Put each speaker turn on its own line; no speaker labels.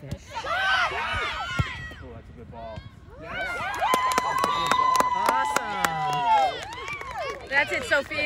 fish.
Oh, that's a good ball.
Awesome. That's it, Sophia.